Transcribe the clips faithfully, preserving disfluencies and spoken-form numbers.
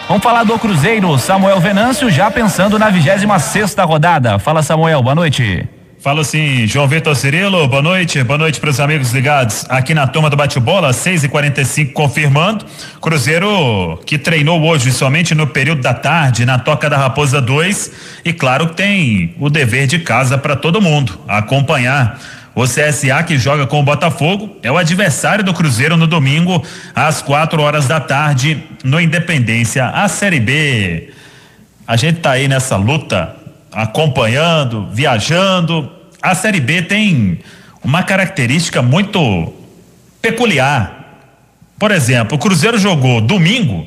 Vamos falar do Cruzeiro, Samuel Venâncio, já pensando na vigésima sexta rodada. Fala, Samuel, boa noite. Fala sim, João Vitor Cirilo, boa noite, boa noite para os amigos ligados aqui na turma do bate-bola, seis e quarenta e cinco confirmando, Cruzeiro que treinou hoje somente no período da tarde na Toca da Raposa dois e claro que tem o dever de casa para todo mundo, acompanhar o C S A que joga com o Botafogo, é o adversário do Cruzeiro no domingo às quatro horas da tarde no Independência, a Série B, a gente tá aí nessa luta, acompanhando, viajando. A Série B tem uma característica muito peculiar. Por exemplo, o Cruzeiro jogou domingo,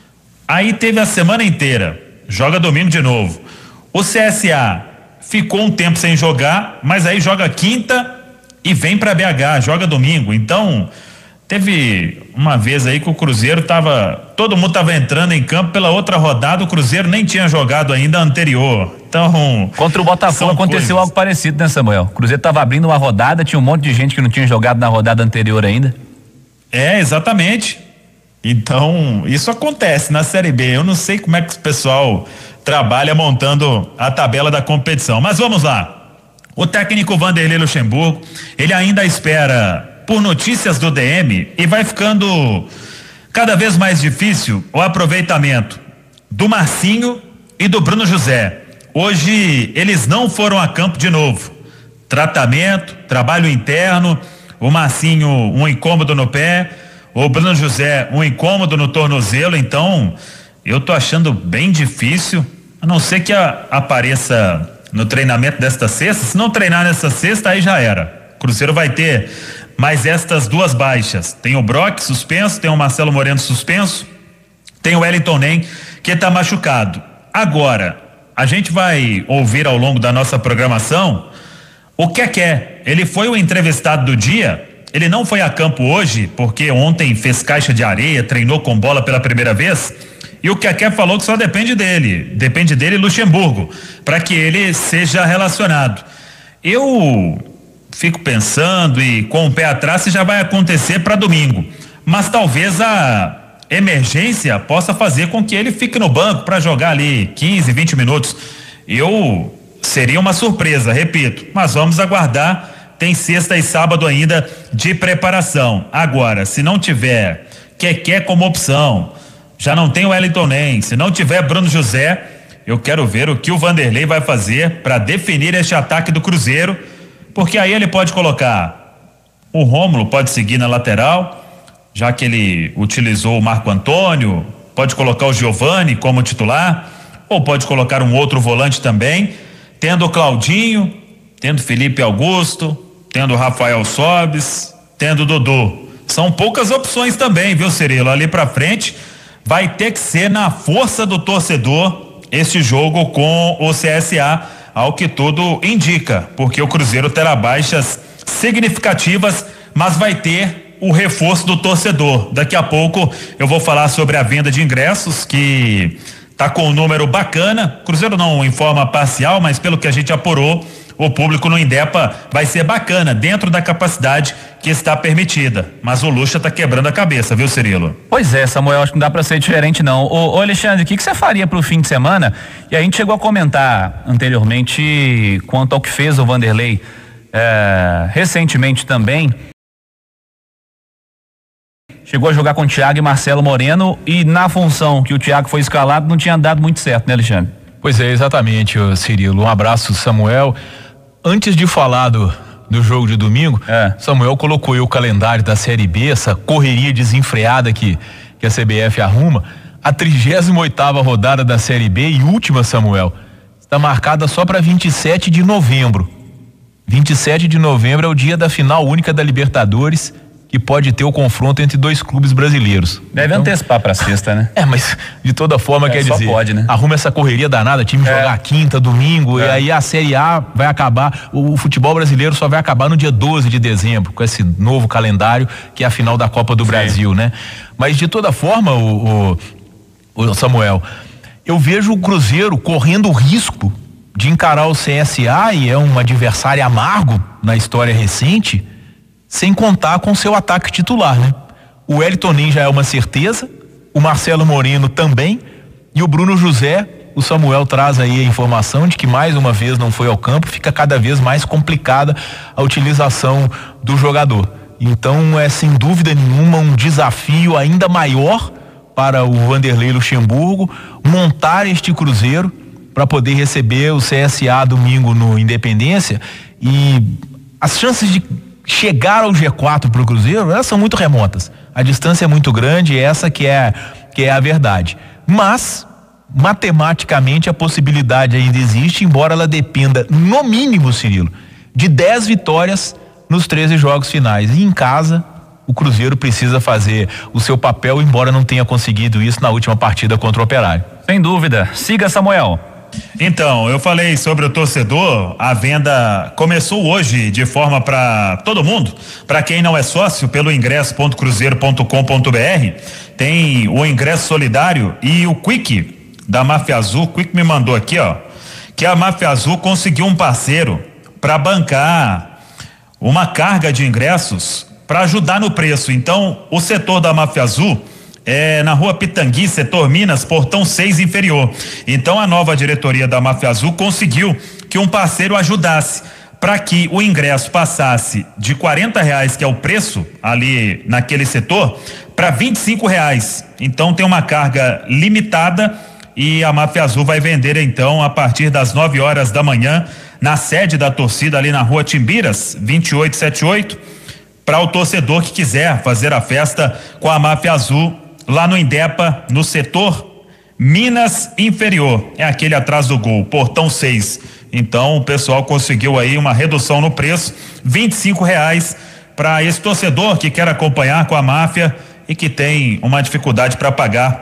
aí teve a semana inteira, joga domingo de novo. O C S A ficou um tempo sem jogar, mas aí joga quinta e vem para B H, joga domingo. Então, teve uma vez aí que o Cruzeiro tava, todo mundo tava entrando em campo pela outra rodada, o Cruzeiro nem tinha jogado ainda a anterior. Então, contra o Botafogo aconteceu coisas. Algo parecido, né, Samuel? O Cruzeiro tava abrindo uma rodada, tinha um monte de gente que não tinha jogado na rodada anterior ainda. É, exatamente. Então, isso acontece na Série B. Eu não sei como é que o pessoal trabalha montando a tabela da competição, mas vamos lá. O técnico Vanderlei Luxemburgo, ele ainda espera por notícias do D M e vai ficando cada vez mais difícil o aproveitamento do Marcinho e do Bruno José. Hoje eles não foram a campo de novo. Tratamento, trabalho interno, o Marcinho um incômodo no pé, o Bruno José um incômodo no tornozelo, então eu tô achando bem difícil, a não ser que a, apareça no treinamento desta sexta. Se não treinar nessa sexta, aí já era. O Cruzeiro vai ter mais estas duas baixas. Tem o Brock suspenso, tem o Marcelo Moreno suspenso, tem o Wellington Nem que está machucado. Agora, a gente vai ouvir ao longo da nossa programação o Keké. Ele foi o entrevistado do dia, ele não foi a campo hoje, porque ontem fez caixa de areia, treinou com bola pela primeira vez, e o Keké falou que só depende dele, depende dele Luxemburgo, para que ele seja relacionado. Eu fico pensando e com o pé atrás se já vai acontecer para domingo, mas talvez a emergência possa fazer com que ele fique no banco para jogar ali quinze, vinte minutos. Eu seria uma surpresa, repito, mas vamos aguardar. Tem sexta e sábado ainda de preparação. Agora, se não tiver Keké como opção, já não tem o Wellington Nem, se não tiver Bruno José, eu quero ver o que o Vanderlei vai fazer para definir este ataque do Cruzeiro, porque aí ele pode colocar o Rômulo, pode seguir na lateral, já que ele utilizou o Marco Antônio, pode colocar o Giovani como titular, ou pode colocar um outro volante também, tendo o Claudinho, tendo Felipe Augusto, tendo o Rafael Sobis, tendo o Dodô. São poucas opções também, viu, Cirilo? Ali pra frente vai ter que ser na força do torcedor este jogo com o C S A, ao que tudo indica, porque o Cruzeiro terá baixas significativas, mas vai ter o reforço do torcedor. Daqui a pouco eu vou falar sobre a venda de ingressos, que tá com um número bacana. Cruzeiro não informa parcial, mas pelo que a gente apurou, o público no Indepa vai ser bacana, dentro da capacidade que está permitida. Mas o Lucha tá quebrando a cabeça, viu, Cirilo? Pois é, Samuel, acho que não dá para ser diferente não. Ô, ô Alexandre, o que que você faria pro fim de semana? E a gente chegou a comentar anteriormente quanto ao que fez o Vanderlei é, recentemente também. Chegou a jogar com o Thiago e Marcelo Moreno e na função que o Thiago foi escalado não tinha dado muito certo, né, Alexandre? Pois é, exatamente, Cirilo. Um abraço, Samuel. Antes de falar do, do jogo de domingo, é. Samuel colocou aí o calendário da Série B, essa correria desenfreada que, que a C B F arruma. A trigésima oitava rodada da Série B e última, Samuel, está marcada só para vinte e sete de novembro. vinte e sete de novembro é o dia da final única da Libertadores, que pode ter o confronto entre dois clubes brasileiros. Deve então, antecipar pra sexta, né? É, mas de toda forma, é, quer dizer, pode, né? Arruma essa correria danada, time é. jogar quinta, domingo, é. e aí a Série A vai acabar, o, o futebol brasileiro só vai acabar no dia doze de dezembro, com esse novo calendário, que é a final da Copa do Sim. Brasil, né? Mas de toda forma, o, o, o Samuel, eu vejo o Cruzeiro correndo o risco de encarar o C S A, e é um adversário amargo na história recente, sem contar com seu ataque titular, né? O Wellington Nem já é uma certeza, o Marcelo Moreno também, E o Bruno José, o Samuel traz aí a informação de que mais uma vez não foi ao campo, fica cada vez mais complicada a utilização do jogador. Então é sem dúvida nenhuma um desafio ainda maior para o Vanderlei Luxemburgo montar este Cruzeiro para poder receber o C S A domingo no Independência, e as chances de chegar ao G quatro para o Cruzeiro, elas são muito remotas. A distância é muito grande, essa que é, que é a verdade. Mas matematicamente a possibilidade ainda existe, embora ela dependa, no mínimo, Cirilo, de dez vitórias nos treze jogos finais. E em casa, o Cruzeiro precisa fazer o seu papel, embora não tenha conseguido isso na última partida contra o Operário. Sem dúvida. Siga, Samuel. Então, eu falei sobre o torcedor, a venda começou hoje de forma para todo mundo. Para quem não é sócio, pelo ingresso ponto cruzeiro ponto com ponto br, tem o ingresso solidário e o Quick da Máfia Azul. O Quick me mandou aqui, ó, que a Máfia Azul conseguiu um parceiro para bancar uma carga de ingressos para ajudar no preço. Então, o setor da Máfia Azul é na Rua Pitangui, setor Minas, portão seis inferior. Então, a nova diretoria da Máfia Azul conseguiu que um parceiro ajudasse para que o ingresso passasse de quarenta reais, que é o preço ali naquele setor, para vinte e cinco reais. Então, tem uma carga limitada e a Máfia Azul vai vender então a partir das nove horas da manhã na sede da torcida ali na Rua Timbiras, vinte e oito setenta e oito, para o torcedor que quiser fazer a festa com a Máfia Azul lá no Indepa, no setor Minas Inferior, é aquele atrás do gol, portão seis. Então o pessoal conseguiu aí uma redução no preço, vinte e cinco reais para esse torcedor que quer acompanhar com a Máfia e que tem uma dificuldade para pagar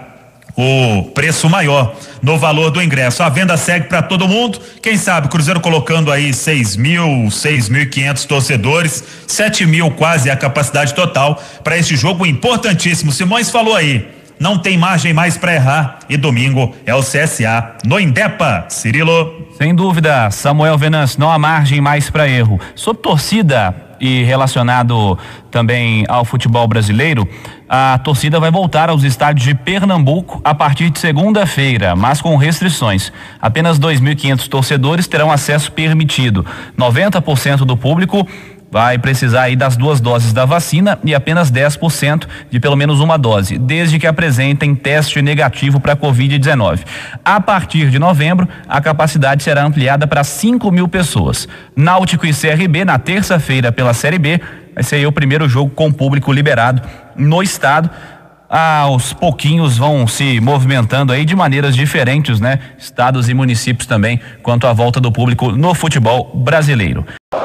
o preço maior no valor do ingresso. A venda segue para todo mundo. Quem sabe Cruzeiro colocando aí seis mil, seis mil e quinhentos torcedores, sete mil quase a capacidade total para este jogo importantíssimo. Simões falou aí, não tem margem mais para errar e domingo é o C S A no Indepa. Cirilo. Sem dúvida, Samuel Venâncio, não há margem mais para erro. Sobre torcida e relacionado também ao futebol brasileiro, a torcida vai voltar aos estádios de Pernambuco a partir de segunda-feira, mas com restrições. Apenas dois mil e quinhentos torcedores terão acesso permitido. noventa por cento do público vai precisar aí das duas doses da vacina e apenas dez por cento de pelo menos uma dose, desde que apresentem teste negativo para covid dezenove. A partir de novembro, a capacidade será ampliada para cinco mil pessoas. Náutico e C R B na terça-feira pela Série B, vai ser aí o primeiro jogo com público liberado no estado. Aos pouquinhos vão se movimentando aí de maneiras diferentes, né? Estados e municípios também, quanto à volta do público no futebol brasileiro.